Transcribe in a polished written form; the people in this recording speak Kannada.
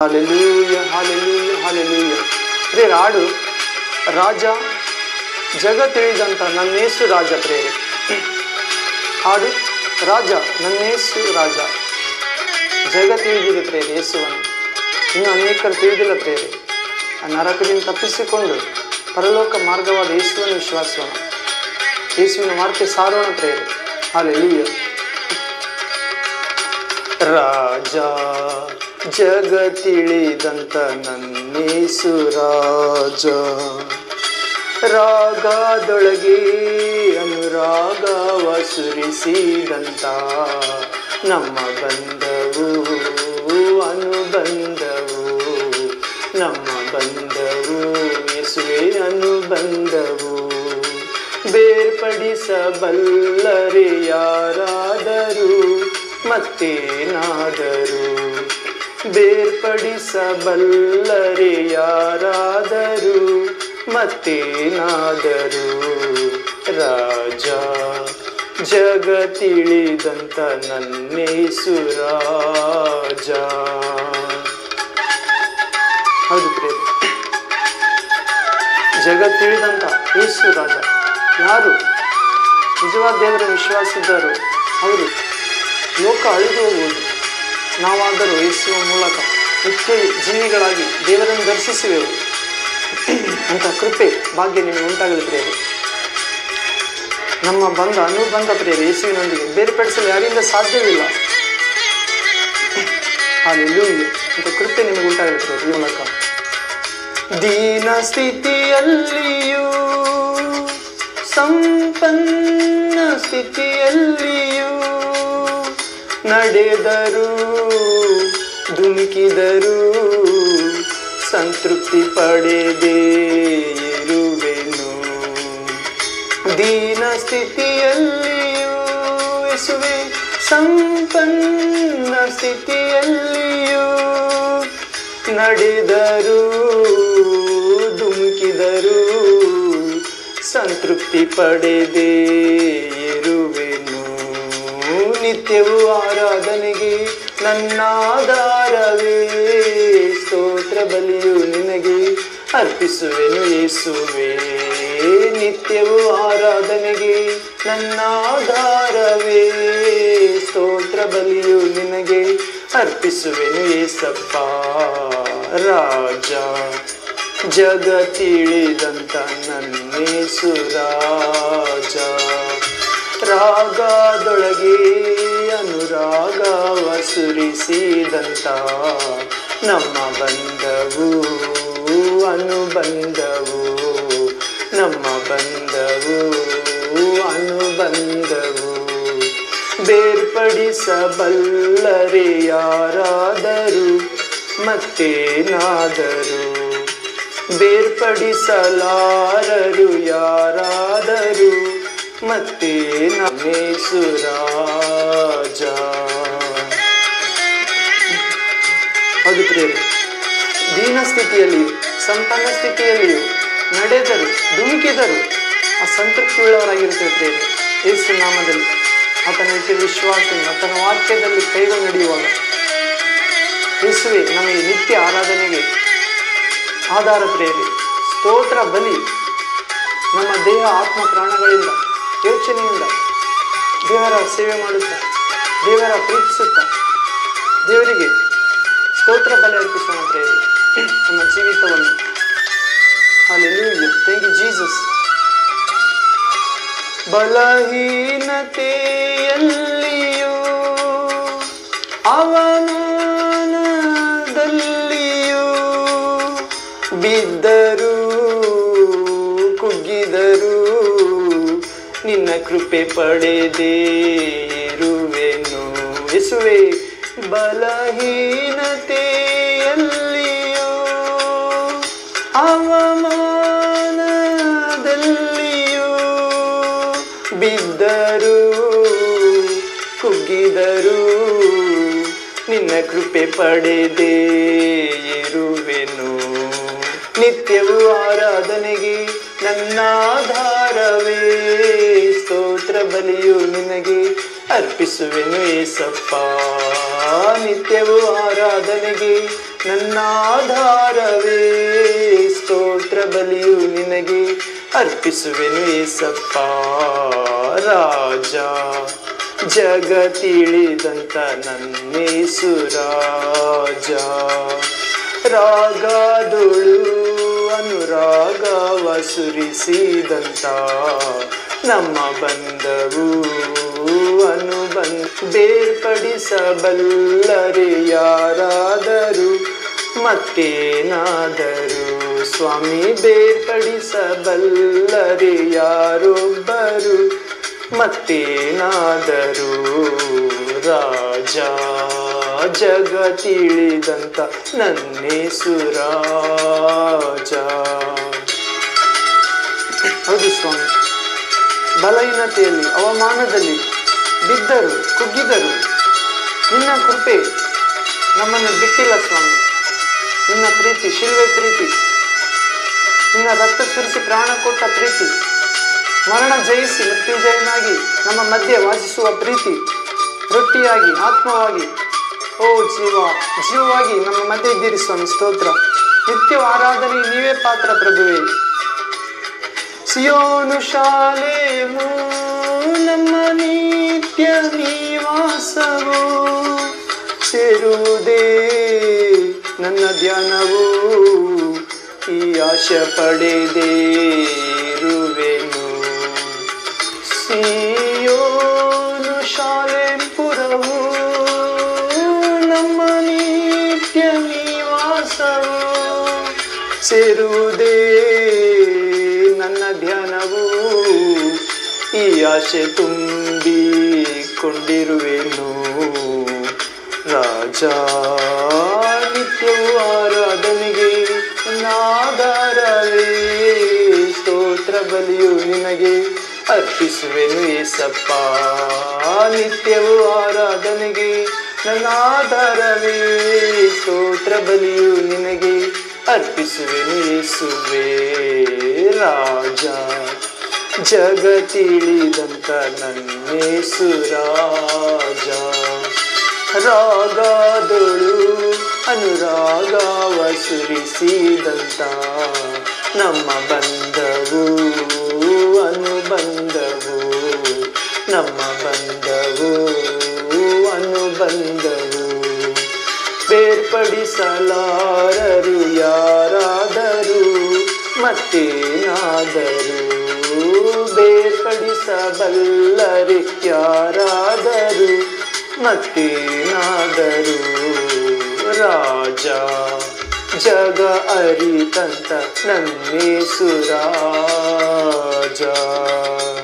Hallelujah, hallelujah, hallelujah. ಪ್ರೇರ ಹಾಡು ರಾಜ ಜಗ ತಿಳಿದಂಥ ನನ್ನೇಸು ರಾಜ. ಪ್ರೇರೆ ಹಾಡು ರಾಜ ನನ್ನೇಸು ರಾಜ. ಜಗ ತಿಳಿದಿದೆ ಪ್ರೇರೆ ಯೇಸುವನ್ನು, ಇನ್ನು ಅನೇಕರು ತಿಳಿದಿಲ್ಲ ಪ್ರೇರೆ. ಆ ನರಕದಿಂದ ತಪ್ಪಿಸಿಕೊಂಡು ಪರಲೋಕ ಮಾರ್ಗವಾದ ಯೇಸುವನ್ನು ವಿಶ್ವಾಸವನ್ನು, ಯೇಸುವಿನ ವಾರ್ತೆ ಸಾರೋಣ ಪ್ರೇರೆ. ಹಾಲೆಲೂಯ. ರಾಜ ಜಗ ತಿಳಿದಂತ ನನ್ನೇಸು ರಾಜ, ರಾಗದೊಳಗೆ ಅನುರಾಗವ ಸುರಿಸಿದಂತ ನಮ್ಮ ಬಂಧವು ಅನುಬಂಧವು, ನಮ್ಮ ಬಂಧವು ಯೇಸುವೆ ಅನುಬಂಧವು. ಬೇರ್ಪಡಿಸಬಲ್ಲರೆ ಯಾರಾದರೂ ಮತ್ತೇನಾದರೂ, ಬೇರ್ಪಡಿಸಬಲ್ಲರೆ ಯಾರಾದರೂ ಮತ್ತೇನಾದರೂ. ರಾಜ ಜಗ ತಿಳಿದಂತ ನನ್ನೇಸು ರಾಜ. ಹೌದು ಪ್ರೇರೆ, ಜಗ ತಿಳಿದಂತ ಯೇಸು ರಾಜ. ಯಾರು ನಿಜವಾದ ದೇವರ ವಿಶ್ವಾಸಿದ್ದಾರೋ ಅವರು ಲೋಕ ಅಳಿದು ಹೋಗುವುದು, ನಾವಾದರೂ ಯೇಸುವ ಮೂಲಕ ನಿತ್ಯ ಜೀವಿಗಳಾಗಿ ದೇವರನ್ನು ದರ್ಶಿಸುವೆವು ಅಂತ ಕೃಪೆ ಭಾಗ್ಯ ನಿಮಗೆ ಉಂಟಾಗಲಿ ಪ್ರೇರೆ. ನಮ್ಮ ಬಂಧ ಅನುಬಂಧ ಪ್ರೇರೆ ಯೇಸುವಿನೊಂದಿಗೆ ಬೇರ್ಪಡಿಸಲು ಯಾರಿಂದ ಸಾಧ್ಯವಿಲ್ಲ. ಹಾಲೆಲೂಯ ಅಂತ ಕೃಪೆ ನಿಮಗೆ ಉಂಟಾಗಲಿ ಪ್ರೇರೆ ಈ ಮೂಲಕ. ದೀನ ಸ್ಥಿತಿಯಲ್ಲಿಯೂ ಸಂಪನ್ನ ಸ್ಥಿತಿಯಲ್ಲಿಯೂ ನಡೆದರು ಧುಮುಕಿದರು ಸಂತೃಪ್ತಿ ಪಡೆದೇ ಇರುವೆನು. ದೀನ ಸ್ಥಿತಿಯಲ್ಲಿಯೂ ಯೇಸುವೆ ಸಂಪನ್ನ ಸ್ಥಿತಿಯಲ್ಲಿಯೂ ನಡೆದರು ಧುಮುಕಿದರು ಸಂತೃಪ್ತಿ ಪಡೆದೇ ಇರುವೆನು. ನಿತ್ಯವೂ ಆರಾಧನೆಗೆ ನನ್ನಾಧಾರವೇ, ಸ್ತೋತ್ರ ಬಲಿಯು ನಿನಗೆ ಅರ್ಪಿಸುವೆನು ಯೇಸುವೆ. ನಿತ್ಯವೂ ಆರಾಧನೆಗೆ ನನ್ನಾಧಾರವೇ, ಸ್ತೋತ್ರ ಬಲಿಯು ನಿನಗೆ ಅರ್ಪಿಸುವೆನು ಯೇಸಪ್ಪ. ರಾಜ ಜಗ ತಿಳಿದಂತ ನನ್ನೇಸು ರಾಜ, ರಾಗದೊಳಗೆ ಅನುರಾಗವ ಸುರಿಸಿದಂತ ನಮ್ಮ ಬಂಧವು ಅನುಬಂಧವು, ನಮ್ಮ ಬಂಧವು ಅನುಬಂಧವು. ಬೇರ್ಪಡಿಸಬಲ್ಲರೆ ಯಾರಾದರೂ ಮತ್ತೇನಾದರೂ, ಬೇರ್ಪಡಿಸಲಾರರು ಯಾರಾದರೂ ಮತ್ತೇನೇಸು ರಾಜ. ಹೌದು ಪ್ರಿಯರೇ, ದೀನ ಸ್ಥಿತಿಯಲ್ಲಿಯೂ ಸಂಪನ್ನ ಸ್ಥಿತಿಯಲ್ಲಿಯೂ ನಡೆದರು ಧುಮುಕಿದರು ಆ ಸಂತೃಪ್ತಿ ಉಳ್ಳವರಾಗಿರ್ತೇವೆ ಪ್ರಿಯರೇ. ಯೇಸು ನಾಮದಲ್ಲಿ ಆತನ ವಿಶ್ವಾಸದಿಂದ ಆತನ ವಾಕ್ಯದಲ್ಲಿ ಕೈಗೊಂಡು ನಡೆಯುವಾಗ ಯೇಸುವೆ ನಮಗೆ ನಿತ್ಯ ಆರಾಧನೆಗೆ ಆಧಾರ ಪ್ರೇರೆ. ಸ್ತೋತ್ರ ಬಲಿ ನಮ್ಮ ದೇಹ ಆತ್ಮ ಪ್ರಾಣಗಳಿಂದ ಯೋಚನೆಯಿಂದ ದೇವರ ಸೇವೆ ಮಾಡುತ್ತಾ ದೇವರ ಪ್ರೀತಿಸುತ್ತಾ ದೇವರಿಗೆ ಸ್ತೋತ್ರ ಬಲಿ ಅರ್ಪಿಸೋಣ ಪ್ರೇರೆ ನಮ್ಮ ಜೀವಿತವನ್ನು. Hallelujah, thank you Jesus. ಬಲಹೀನತೆಯಲ್ಲಿಯೂ ಅವಮಾನದಲ್ಲಿಯೂ ಬಿದ್ದರು ಕುಗ್ಗಿದರು ನಿನ್ನ ಕೃಪೆ ಪಡೆದೇ ಇರುವೆನು ಯೇಸುವೆ. ಬಲಹೀನತೆಯಲ್ಲಿಯೂ ಅವಮಾನದಲ್ಲಿಯೂ ಬಿದ್ದರು ಕುಗ್ಗಿದರು ನಿನ್ನ ಕೃಪೆ ಪಡೆದೇ ಇರುವೆನು. ನಿತ್ಯವೂ ಆರಾಧನೆಗೆ ನನ್ನಾಧಾರವೇ, ಸ್ತೋತ್ರ ಬಲಿಯು ನಿನಗೆ ಅರ್ಪಿಸುವೆನು ಏಸಪ್ಪ. ನಿತ್ಯವೂ ಆರಾಧನೆಗೆ ನನ್ನಾಧಾರವೇ ಸ್ತೋತ್ರ ಬಲಿಯು ನಿನಗೆ ಅರ್ಪಿಸುವೆನು ಏಸಪ್ಪ ರಾಜ ಜಗ ತಿಳಿದಂತ ನನ್ನೇಸು ರಾಜ ರಾಗದೊಳು ಅನುರಾಗವ ಸುರಿಸಿದಂತ ನಮ್ಮ ಬಂಧವು ಬೇರ್ಪಡಿಸಬಲ್ಲರೆ ಯಾರಾದರೂ ಮತ್ತೇನಾದರೂ ಸ್ವಾಮಿ ಬೇರ್ಪಡಿಸಬಲ್ಲರೆ ಯಾರೊಬ್ಬರು ಮತ್ತೇನಾದರೂ ರಾಜ ಜಗ ತಿಳಿದಂತ ನನ್ನೇಸು ರಾಜ. ಹೌದು ಸ್ವಾಮಿ, ಬಲಹೀನತೆಯಲ್ಲಿ ಅವಮಾನದಲ್ಲಿ ಬಿದ್ದರು ಕುಗ್ಗಿದರು ನಿನ್ನ ಕೃಪೆ ನಮ್ಮನ್ನು ಬಿಟ್ಟಿಲ್ಲ ಸ್ವಾಮಿ. ನಿನ್ನ ಪ್ರೀತಿ ಶಿಲ್ವೆ ಪ್ರೀತಿ, ನಿನ್ನ ರಕ್ತ ಸುರಿಸಿ ಪ್ರಾಣ ಕೊಟ್ಟ ಪ್ರೀತಿ, ಮರಣ ಜಯಿಸಿ ಮೃತ್ಯುಂಜಯನಾಗಿ ನಮ್ಮ ಮಧ್ಯೆ ವಾಸಿಸುವ ಪ್ರೀತಿ, ರೊಟ್ಟಿಯಾಗಿ ಆತ್ಮವಾಗಿ ಓ ಜೀವವಾಗಿ ನಮ್ಮ ಮಧ್ಯೆ ಇದ್ದೀರಿ ಸ್ವಾಮಿ. ಸ್ತೋತ್ರ. ನಿತ್ಯ ಆರಾಧನೆ ನೀವೇ ಪಾತ್ರ ಪ್ರಭುವೇ. ಸಿಯೋನು ಶಾಲೇಮು ನಮ್ಮ ನಿತ್ಯ ನಿವಾಸವು ಸೇರುವುದೇ ನನ್ನ ಧ್ಯಾನವು ಈ ಆಶೆ ಪಡೆದೇರುವೆನು. ಸಿಯೋನು ಶಾಲೇಪುರವು ನಮ್ಮ ನಿತ್ಯ ನಿವಾಸವು ಸೇರುವುದೇ ನನ್ನ ಧ್ಯಾನವು ಈ ಆಶೆ ತುಂಬಿಕೊಂಡಿರುವೆನು ರಾಜ. ನಿತ್ಯವೂ ಆರಾಧನೆಗೆ ನಾದಾರವೇ ಸ್ತೋತ್ರ ಬಲಿಯು ನಿನಗೆ ಅರ್ಪಿಸುವೆನು ಏಸಪ್ಪ. ನಿತ್ಯವೂ ಆರಾಧನೆಗೆ ನನ್ನಾಧಾರವೇ ಸ್ತೋತ್ರ ಬಲಿಯು ನಿನಗೆ ಅರ್ಪಿಸುವೆನು ಯೇಸುವೇ ರಾಜ. ಜಗ ತಿಳಿದಂತ ನನ್ನೇಸು ರಾಜ. ರಾಗದೊಳು ಅನುರಾಗವ ಸುರಿಸಿದಂತ ನಮ್ಮ ಬಂಧವು ಅನುಬಂಧವು ನಮ್ಮ ಬಂಧವು ಅನುಬಂಧವು ಬೇರ್ಪಡಿಸಲಾರರು ಯಾರಾದರೂ ಮತ್ತೇನಾದರೂ ಬೇರ್ಪಡಿಸಬಲ್ಲರೆ ಯಾರಾದರೂ ಮತ್ತೇನಾದರೂ ರಾಜ. ಜಗ ಅರಿತಂತ ನನ್ನೇಸು ರಾಜ.